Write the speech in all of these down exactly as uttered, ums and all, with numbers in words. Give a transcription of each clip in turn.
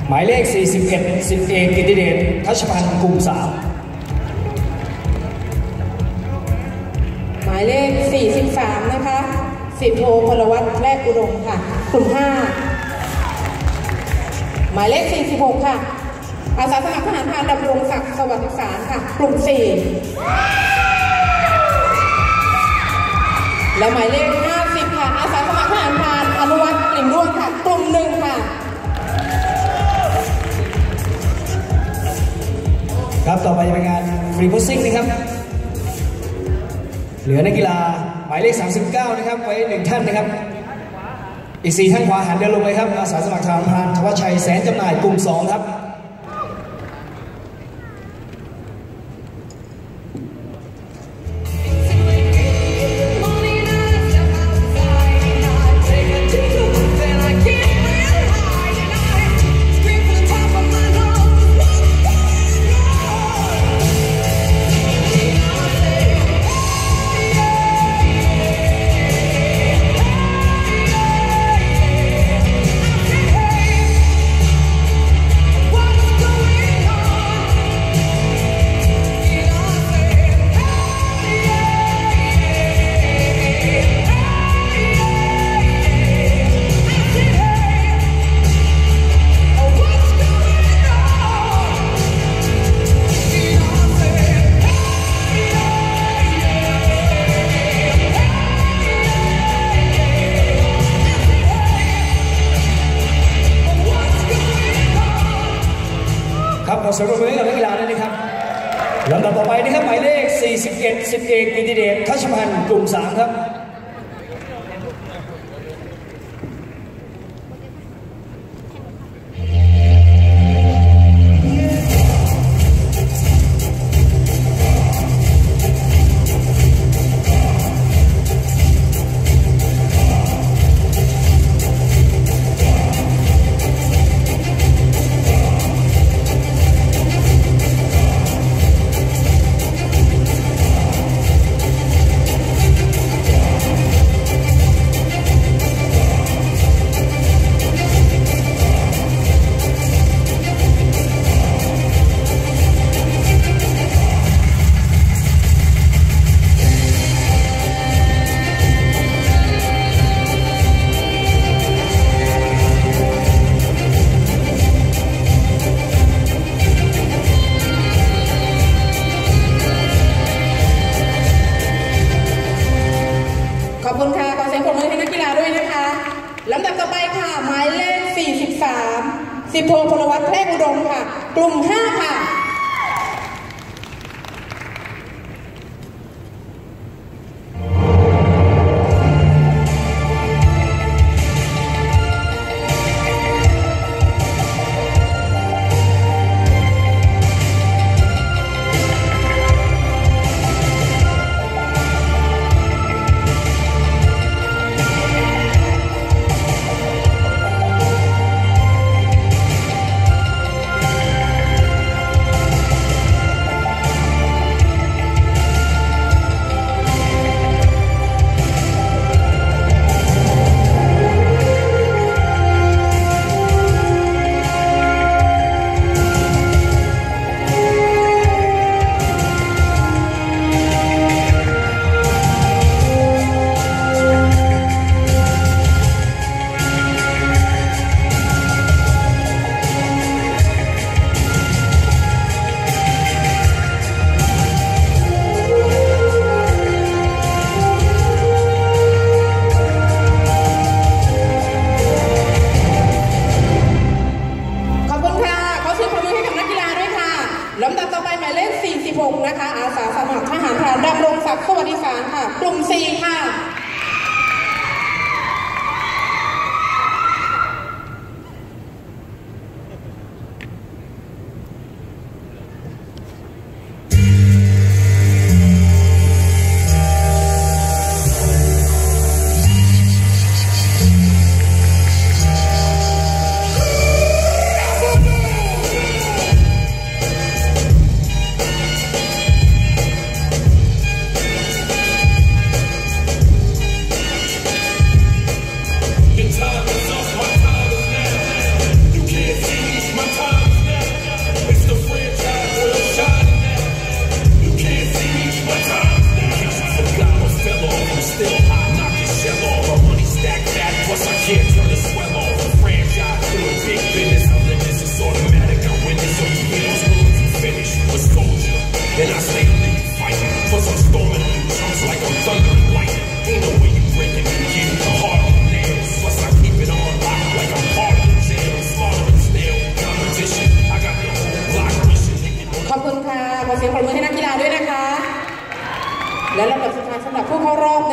หมายเลขสี่สิบเอ็ดสิบเอกกิติเดชทัชพันธ์กลุ่มสามหมายเลขสี่สิบสามนะคะสิบโทพลวัฒน์แรกอุดมค่ะกลุ่มห้าหมายเลขสี่สิบหกค่ะอาสาสมัครทหารพรานดำรงศักดิ์สวัสดิสารค่ะกลุ่มสี่และหมายเลขห้าสิบค่ะอาสาสมัครทหารพรานอนุวัฒน์กลิ่นร่วงค่ะกลุ่มหนึ่งค่ะครับต่อไปจะเป็นงานฟรีโพสซิ่งนะครับเหลือนักกีฬาหมายเลขสามสิบเก้านะครับไว้หนึ่งท่านนะครับอีกสี่ท่านขวาหันเดินลงเลยครับอาสาสมัครทหารพรานธวัชชัยแสนจำหน่ายกลุ่มสองครับครับขอเสียงปรบมือให้กับนักกีฬาด้วยนะครับลำดับต่อไปนะครับหมายเลขสี่สิบเอ็ดสิบเอกกิติเดชทัชพันธ์กลุ่มสามครับขอบคุณค่ะขอเสียงปรบมือให้นักกีฬาด้วยนะคะลำดับต่อไปค่ะหมายเลขสี่สิบสามสิบโทพลวัฒน์แพรกอุดมค่ะกลุ่มห้าค่ะ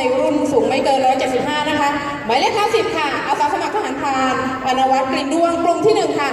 รุ่นสูงไม่เกินหนึ่งร้อยเจ็ดสิบห้านะคะหมายเลขห้าสิบค่ะอาสาสมัครทหารพรานปานวัฒน์กลิ่นด้วงกลุ่มที่หนึ่งค่ะ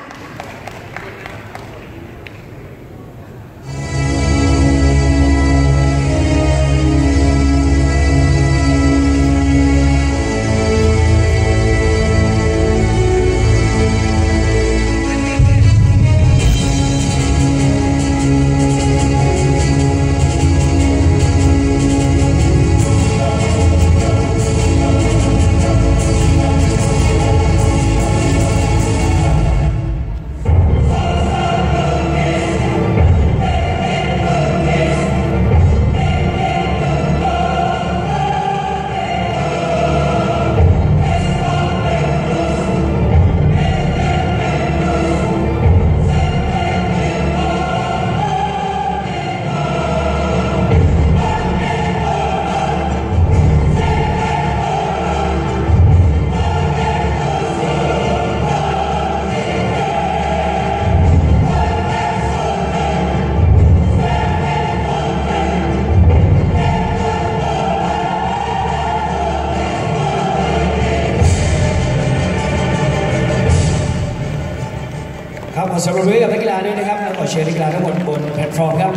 ครับขอสรุปด้วยกับนักกีฬาด้วยนะครับและขอเชิญนักกีฬาทั้งหมดบนแพลตฟอร์มครับ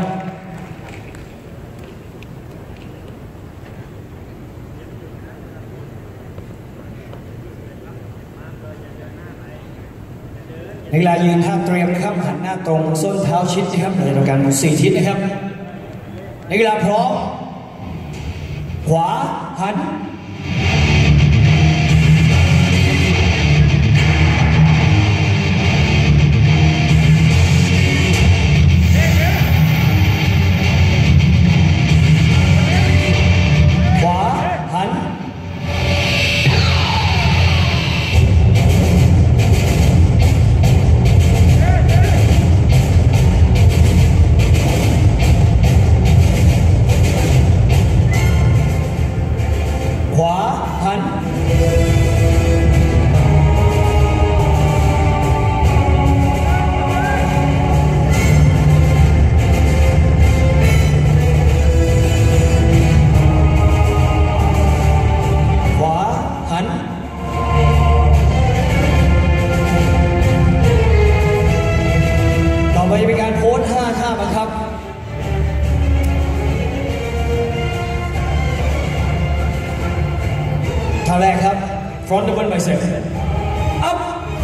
นักกีฬายืนท่าเตรียมนะครับหันหน้าตรงส้นเท้าชิดนะครับในตรงกลางหมุนสี่ทิศนะครับนักกีฬาพร้อมขวาหันขวาหันขวาหันต่อไปจะเป็นการโพสห้าท่าบังคับท่าแรกครับ front double bicep up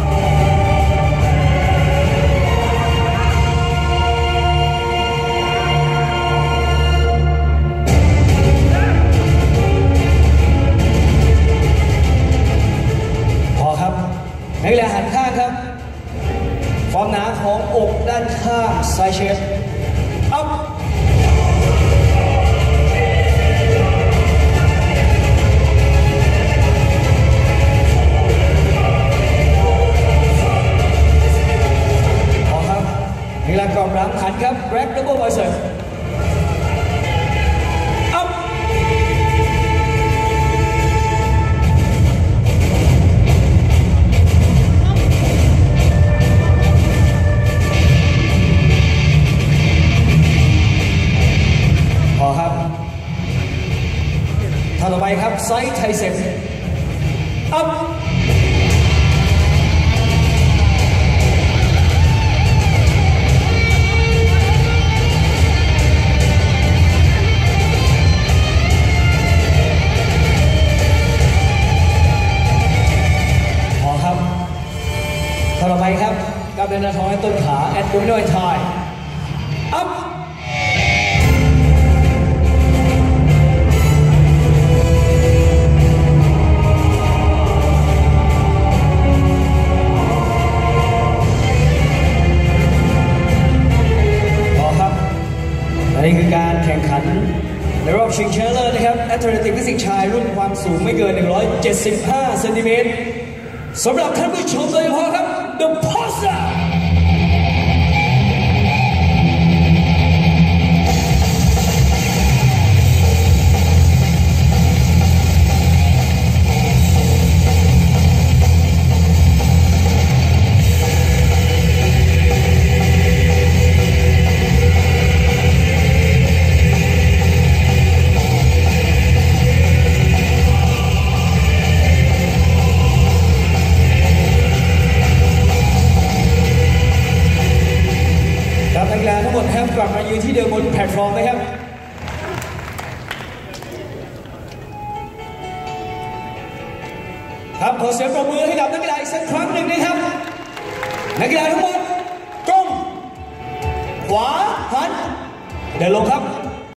พอครับนักกีฬาหันข้างครับความหนาของอกด้านข้างไซด์เชส upเวลากรอบหลังหันครับ Rack Double Bicep up พอครับท่าต่อไปครับ Side Tricep upต่อไปครับกล้ามเนื้อหน้าท้องและต้นขา abdominal and thigh up พอครับและนี่คือการแข่งขันในรอบชิงชนะเลิศนะครับแอตเลติกฟิสิกส์ชายรุ่นความสูงไม่เกินหนึ่งร้อยเจ็ดสิบห้าเซนติเมตรสำหรับท่านผู้ชมโดยเฉพาะครับ The Posse ที่เดิมบนแพลตฟอร์มนะครับครับขอเสียงปรบมือให้กับนักกีฬาอีกสักครั้งหนึ่งนะครับนักกีฬาทั้งหมดตรงขวาหันเดินลงครับ